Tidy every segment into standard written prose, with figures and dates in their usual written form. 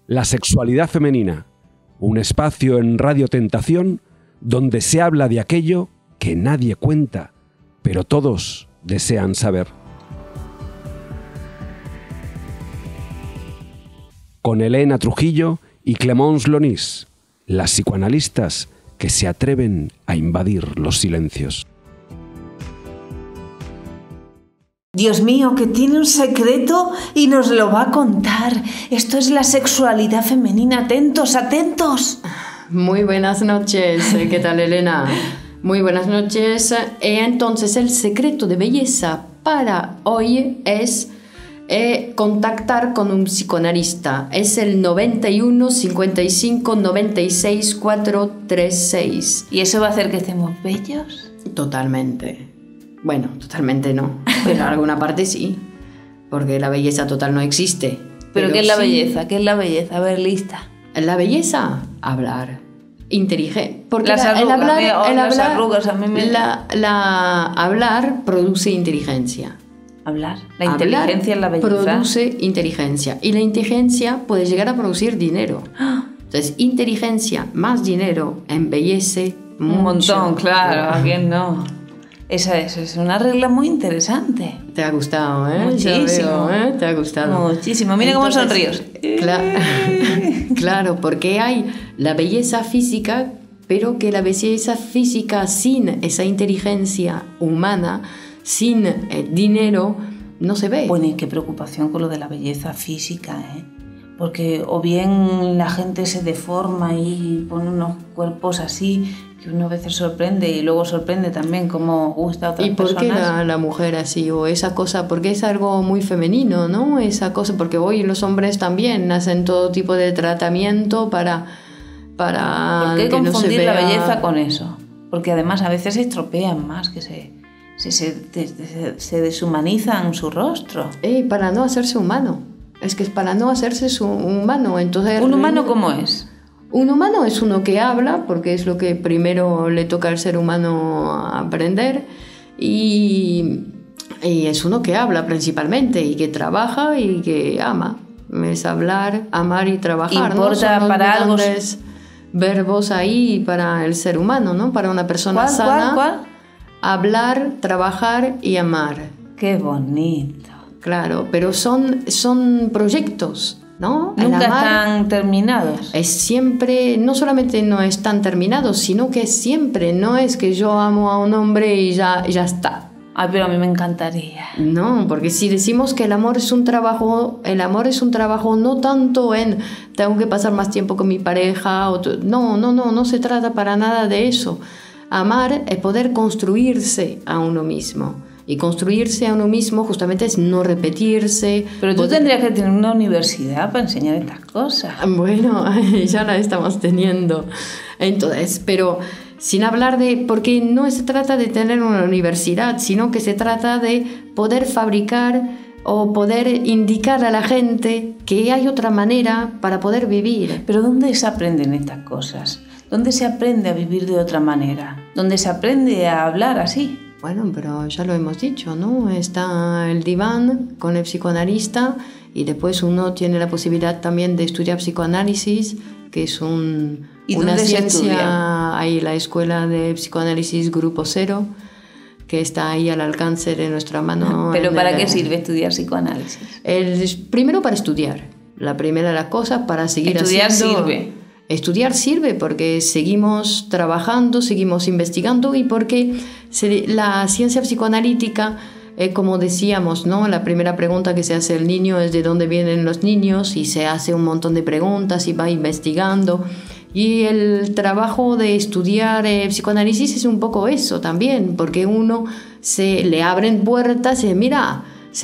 La sexualidad femenina, un espacio en Radio Tentación donde se habla de aquello que nadie cuenta, pero todos desean saber. Con Elena Trujillo y Clémence Lonis, las psicoanalistas que se atreven a invadir los silencios. Dios mío, que tiene un secreto y nos lo va a contar. Esto es la sexualidad femenina. Atentos, atentos. Muy buenas noches. ¿Qué tal, Elena? Muy buenas noches. Entonces, el secreto de belleza para hoy es contactar con un psicoanalista. Es el 91 55 96 436. ¿Y eso va a hacer que estemos bellos? Totalmente. Bueno, totalmente no, pero en alguna parte sí, porque la belleza total no existe. ¿Pero qué es la belleza? ¿Qué es la belleza? A ver, lista. La belleza, hablar. Inteligente. Porque las arrugas, a mí me... hablar produce inteligencia. Hablar. La inteligencia es la belleza. Produce inteligencia. Y la inteligencia puede llegar a producir dinero. Entonces, inteligencia más dinero embellece un montón, claro. ¿A quién no? Esa es una regla muy interesante. Te ha gustado, ¿eh? Muchísimo. Te ha gustado. Muchísimo. Mira cómo sonríos. Claro, porque hay la belleza física, pero que la belleza física sin esa inteligencia humana, sin dinero, no se ve. Bueno, y qué preocupación con lo de la belleza física, ¿eh? Porque o bien la gente se deforma y pone unos cuerpos así que uno a veces sorprende y luego sorprende también cómo gusta a otras personas. ¿Y por qué la mujer así o esa cosa? Porque es algo muy femenino, ¿no? Esa cosa, porque hoy los hombres también hacen todo tipo de tratamiento para ¿Por qué que confundir no se vea... la belleza con eso? Porque además a veces se estropean más, que se deshumanizan su rostro. Para no hacerse humano. Es que es para no hacerse humano. Entonces, ¿un humano cómo es? Un humano es uno que habla, porque es lo que primero le toca al ser humano aprender, y es uno que habla principalmente, y que trabaja y que ama. Es hablar, amar y trabajar. ¿Importa, ¿no? Para algo? Verbos ahí para el ser humano, ¿no? Para una persona sana. ¿Cuál? Hablar, trabajar y amar. ¡Qué bonito! Claro, pero son proyectos, ¿no? Nunca están terminados. Es siempre, no solamente no están terminados, sino que siempre, no es que yo amo a un hombre y ya está. Ay, pero a mí me encantaría. No, porque si decimos que el amor es un trabajo no tanto en tengo que pasar más tiempo con mi pareja, no se trata para nada de eso. Amar es poder construirse a uno mismo. Y construirse a uno mismo justamente es no repetirse. Pero tú tendrías que tener una universidad para enseñar estas cosas. Bueno, ya la estamos teniendo. Entonces, pero sin hablar de... Porque no se trata de tener una universidad, sino que se trata de poder fabricar o poder indicar a la gente que hay otra manera para poder vivir. Pero ¿dónde se aprenden estas cosas? ¿Dónde se aprende a vivir de otra manera? ¿Dónde se aprende a hablar así? Bueno, pero ya lo hemos dicho, ¿no? Está el diván con el psicoanalista y después uno tiene la posibilidad también de estudiar psicoanálisis, que es una ciencia. Hay la escuela de psicoanálisis Grupo Cero, que está ahí al alcance de nuestra mano. ¿Pero para qué sirve estudiar psicoanálisis? Primero para estudiar. La primera de las cosas para seguir ¿Estudiar haciendo... sirve? Estudiar sirve porque seguimos trabajando, seguimos investigando y porque la ciencia psicoanalítica, como decíamos, ¿no? La primera pregunta que se hace el niño es de dónde vienen los niños y se hace un montón de preguntas y va investigando. Y el trabajo de estudiar psicoanálisis es un poco eso también, porque uno le abren puertas y mira,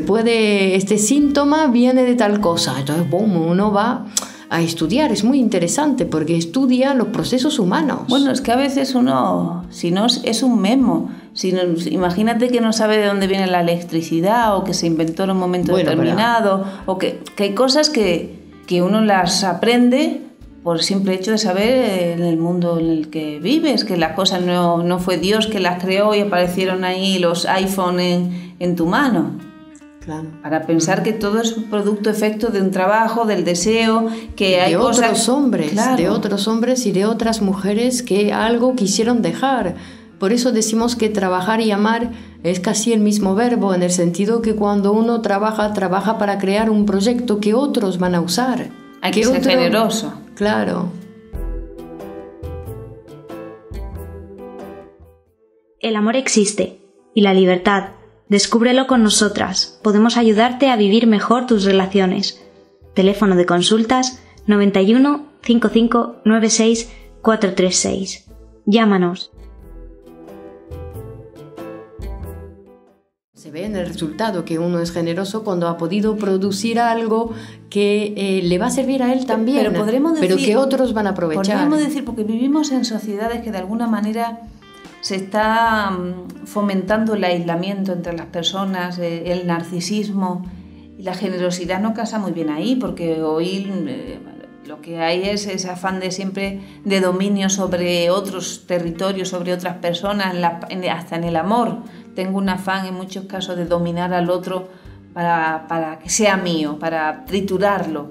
este síntoma viene de tal cosa. Entonces, boom, uno va a estudiar. Es muy interesante porque estudia los procesos humanos. Bueno, es que a veces uno, si no es un memo, imagínate que no sabe de dónde viene la electricidad o que se inventó en un momento determinado, o que hay cosas que uno las aprende por el simple hecho de saber en el mundo en el que vives, que las cosas no fue Dios que las creó y aparecieron ahí los iPhone en tu mano. Claro. Para pensar que todo es un producto efecto de un trabajo, del deseo, que hay cosas... De otros hombres y de otras mujeres que algo quisieron dejar. Por eso decimos que trabajar y amar es casi el mismo verbo, en el sentido que cuando uno trabaja para crear un proyecto que otros van a usar. Hay que ser generoso. Claro. El amor existe, y la libertad. Descúbrelo con nosotras. Podemos ayudarte a vivir mejor tus relaciones. Teléfono de consultas 91 55 96 436. Llámanos. Se ve en el resultado que uno es generoso cuando ha podido producir algo que le va a servir a él también, pero podremos decir, pero que otros van a aprovechar. Podríamos decir, porque vivimos en sociedades que de alguna manera se está fomentando el aislamiento entre las personas, el narcisismo, y la generosidad no casa muy bien ahí, porque hoy lo que hay es ese afán de siempre de dominio sobre otros territorios, sobre otras personas, hasta en el amor. Tengo un afán en muchos casos de dominar al otro para que sea mío, para triturarlo.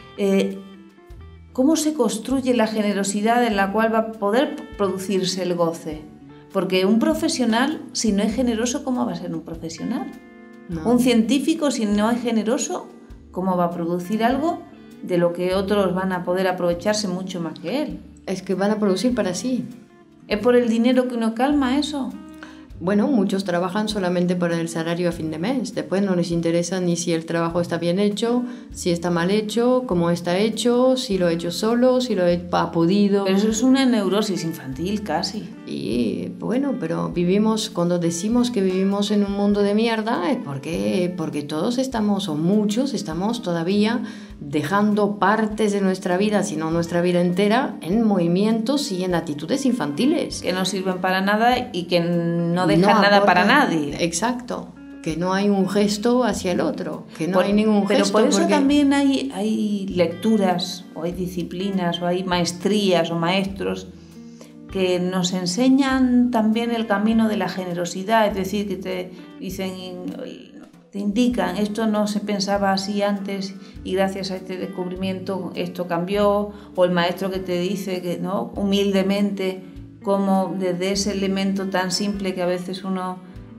¿Cómo se construye la generosidad en la cual va a poder producirse el goce? Porque un profesional, si no es generoso, ¿cómo va a ser un profesional? No. Un científico, si no es generoso, ¿cómo va a producir algo de lo que otros van a poder aprovecharse mucho más que él? Es que van a producir para sí. ¿Es por el dinero que uno calma eso? Bueno, muchos trabajan solamente por el salario a fin de mes. Después no les interesa ni si el trabajo está bien hecho, si está mal hecho, cómo está hecho, si lo he hecho solo, si lo ha podido. Pero eso es una neurosis infantil casi. Y bueno, pero cuando decimos que vivimos en un mundo de mierda, es porque todos estamos, o muchos, estamos todavía dejando partes de nuestra vida, si no nuestra vida entera, en movimientos y en actitudes infantiles. Que no sirven para nada y que no dejan nada para nadie. Exacto. Que no hay un gesto hacia el otro, que no hay ningún gesto. Pero por eso también hay lecturas, o hay disciplinas, o hay maestrías o maestros que nos enseñan también el camino de la generosidad, es decir, que te dicen, te indican, esto no se pensaba así antes y gracias a este descubrimiento esto cambió, o el maestro que te dice que no, humildemente, como desde ese elemento tan simple que a veces uno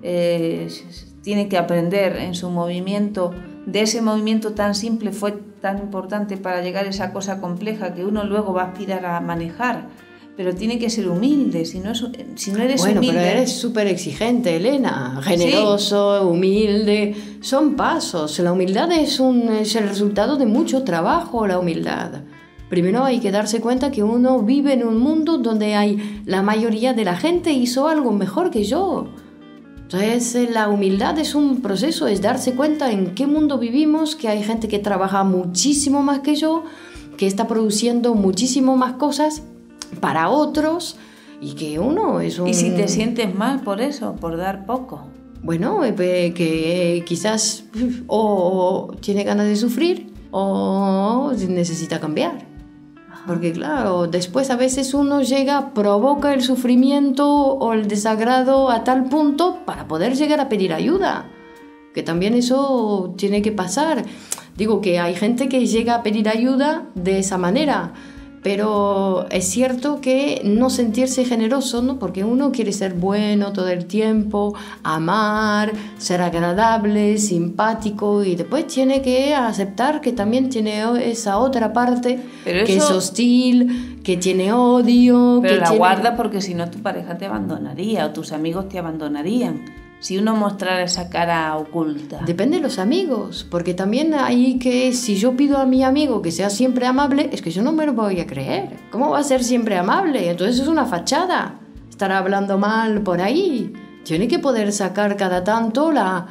tiene que aprender en su movimiento, de ese movimiento tan simple fue tan importante para llegar a esa cosa compleja que uno luego va a aspirar a manejar. Pero tiene que ser humilde, si no eres humilde... Bueno, pero eres súper exigente, Elena, generoso, sí. Humilde, son pasos. La humildad es el resultado de mucho trabajo, la humildad. Primero hay que darse cuenta que uno vive en un mundo donde la mayoría de la gente hizo algo mejor que yo. Entonces la humildad es un proceso, es darse cuenta en qué mundo vivimos, que hay gente que trabaja muchísimo más que yo, que está produciendo muchísimo más cosas para otros y que uno es un... ¿Y si te sientes mal por eso, por dar poco? Bueno, que quizás o tiene ganas de sufrir o necesita cambiar. Porque claro, después a veces uno provoca el sufrimiento o el desagrado a tal punto para poder llegar a pedir ayuda. Que también eso tiene que pasar. Digo que hay gente que llega a pedir ayuda de esa manera. Pero es cierto que no sentirse generoso, ¿no? Porque uno quiere ser bueno todo el tiempo, amar, ser agradable, simpático, y después tiene que aceptar que también tiene esa otra parte que es hostil, que tiene odio. Pero la guarda porque si no tu pareja te abandonaría o tus amigos te abandonarían. Si uno mostrara esa cara oculta. Depende de los amigos, porque también hay que, si yo pido a mi amigo que sea siempre amable, es que yo no me lo voy a creer. ¿Cómo va a ser siempre amable? Entonces es una fachada. Estar hablando mal por ahí. Tiene que poder sacar cada tanto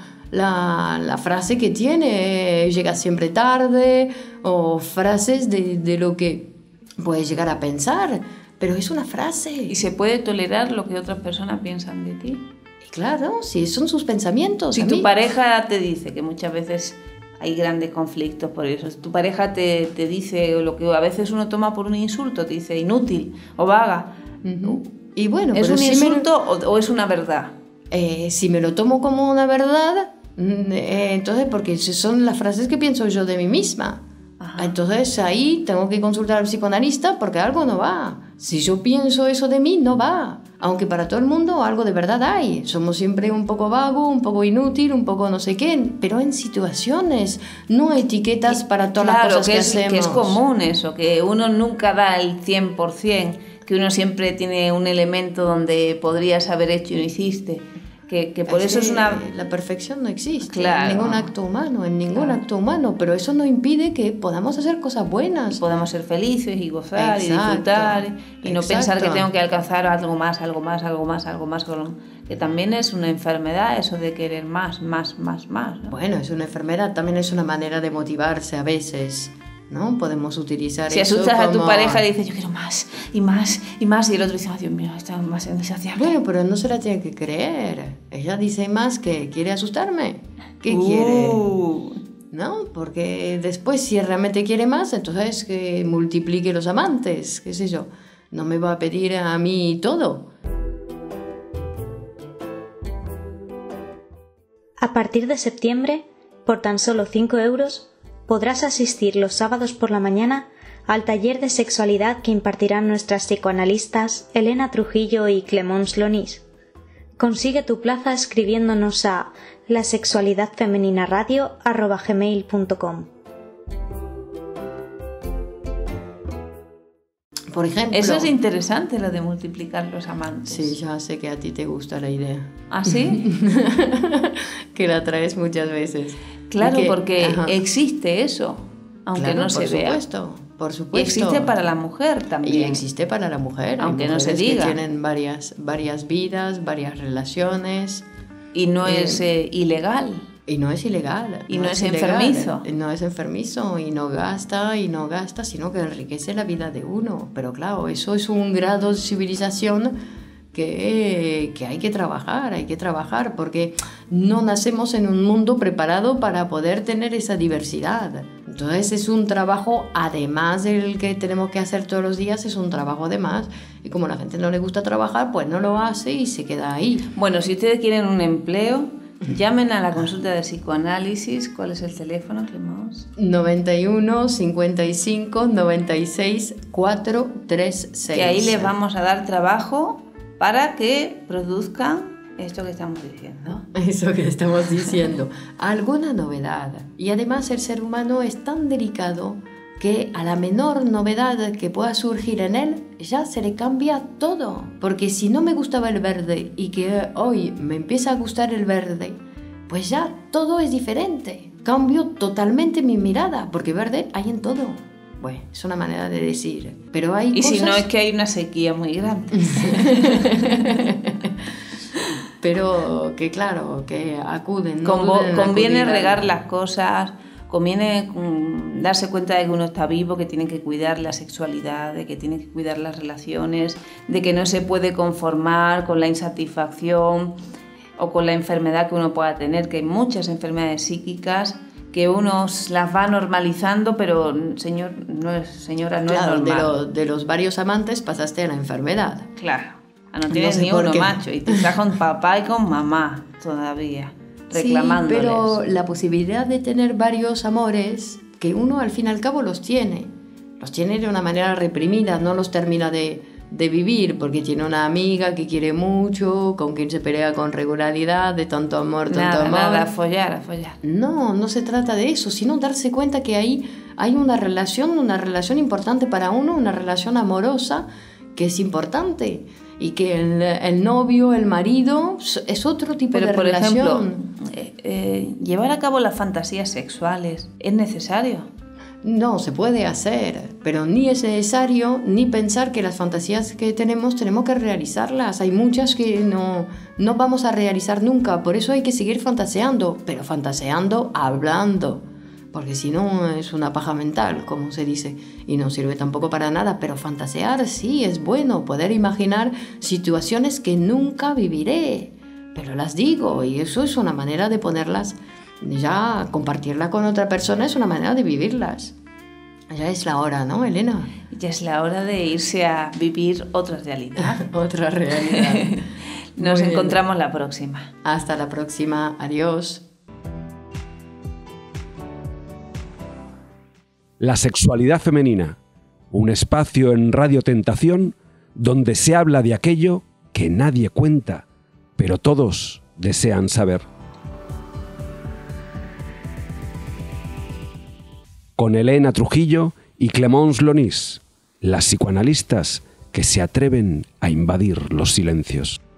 la frase que tiene, llega siempre tarde, o frases de lo que puedes llegar a pensar. Pero es una frase. ¿Y se puede tolerar lo que otras personas piensan de ti? Claro, si son sus pensamientos. Si tu pareja te dice, que muchas veces hay grandes conflictos por eso, si tu pareja te dice lo que a veces uno toma por un insulto, te dice inútil o vaga, y bueno, ¿es un insulto o es una verdad? Si me lo tomo como una verdad, Entonces, porque son las frases que pienso yo de mí misma. Ajá. Entonces ahí tengo que consultar al psicoanalista porque algo no va. Si yo pienso eso de mí, no va. Aunque para todo el mundo algo de verdad hay. Somos siempre un poco vago, un poco inútil, un poco no sé qué, pero en situaciones, no etiquetas para todas las cosas que hacemos. Que es común eso, que uno nunca da el 100%, que uno siempre tiene un elemento donde podrías haber hecho y no hiciste. Que por eso es una... La perfección no existe, claro, en ningún acto humano, pero eso no impide que podamos hacer cosas buenas. Podamos ser felices y gozar, y disfrutar, y no pensar que tengo que alcanzar algo más, que también es una enfermedad eso de querer más, ¿no? Bueno, es una enfermedad, también es una manera de motivarse a veces, ¿no? Podemos utilizar eso. Si asustas a tu pareja y dices, yo quiero más, y más, y más, y el otro dice, oh, Dios mío, está más insaciable. Bueno, pero no se la tiene que creer. Ella dice más que quiere asustarme. ¿Qué quiere? ¿No? Porque después, si realmente quiere más, entonces que multiplique los amantes, qué sé yo. No me va a pedir a mí todo. A partir de septiembre, por tan solo 5 euros, podrás asistir los sábados por la mañana al taller de sexualidad que impartirán nuestras psicoanalistas Elena Trujillo y Clemence Lonis. Consigue tu plaza escribiéndonos a lasexualidadfemeninaradio@gmail.com. Por ejemplo... Eso es interesante, lo de multiplicar los amantes. Sí, ya sé que a ti te gusta la idea. ¿Ah, sí? Que la traes muchas veces. Claro, porque existe eso, aunque claro, no se vea. Por supuesto. Y existe para la mujer también. Y existe para la mujer. Aunque no se diga. Que tienen varias vidas, varias relaciones. Y no es ilegal. Y no es ilegal. Y no es enfermizo. No es enfermizo y no gasta, sino que enriquece la vida de uno. Pero claro, eso es un grado de civilización que hay que trabajar, porque no nacemos en un mundo preparado para poder tener esa diversidad. Entonces es un trabajo, además del que tenemos que hacer todos los días, es un trabajo además. Y como a la gente no le gusta trabajar, pues no lo hace y se queda ahí. Bueno, si ustedes quieren un empleo, llamen a la consulta de psicoanálisis. ¿Cuál es el teléfono, Clemence? 91 55 96 436. Que ahí les vamos a dar trabajo para que produzcan esto que estamos diciendo. Eso que estamos diciendo. Alguna novedad. Y además el ser humano es tan delicado que a la menor novedad que pueda surgir en él, ya se le cambia todo. Porque si no me gustaba el verde y que hoy me empieza a gustar el verde, pues ya todo es diferente. Cambio totalmente mi mirada, porque verde hay en todo. Bueno, es una manera de decir. Pero hay cosas... si no, es que hay una sequía muy grande. Pero que claro, que acuden. Conviene regar las cosas, conviene darse cuenta de que uno está vivo, que tiene que cuidar la sexualidad, de que tiene que cuidar las relaciones, de que no se puede conformar con la insatisfacción o con la enfermedad que uno pueda tener, que hay muchas enfermedades psíquicas que uno las va normalizando, pero señora, no es normal. De los varios amantes pasaste a la enfermedad. Claro, no tienes ni uno, macho, y te estás con papá y con mamá todavía, reclamándoles. Sí, pero la posibilidad de tener varios amores, que uno al fin y al cabo los tiene de una manera reprimida, no los termina de vivir, porque tiene una amiga que quiere mucho, con quien se pelea con regularidad, de tanto amor. Nada, a follar. No se trata de eso, sino darse cuenta que ahí hay una relación importante para uno, una relación amorosa que es importante, y que el novio, el marido, es otro tipo de relación. Por ejemplo, llevar a cabo las fantasías sexuales, ¿es necesario? No, se puede hacer, pero ni es necesario ni pensar que las fantasías que tenemos que realizarlas. Hay muchas que no vamos a realizar nunca, por eso hay que seguir fantaseando, pero fantaseando hablando, porque si no es una paja mental, como se dice, y no sirve tampoco para nada. Pero fantasear sí es bueno, poder imaginar situaciones que nunca viviré, pero las digo, y eso es una manera de ponerlas. Ya compartirla con otra persona es una manera de vivirlas. Ya es la hora, ¿no, Elena? Ya es la hora de irse a vivir otra realidad. Otra realidad. Nos encontramos la próxima. Hasta la próxima. Adiós. La sexualidad femenina, un espacio en Radio Tentación donde se habla de aquello que nadie cuenta, pero todos desean saber. Con Elena Trujillo y Clémence Lonis, las psicoanalistas que se atreven a invadir los silencios.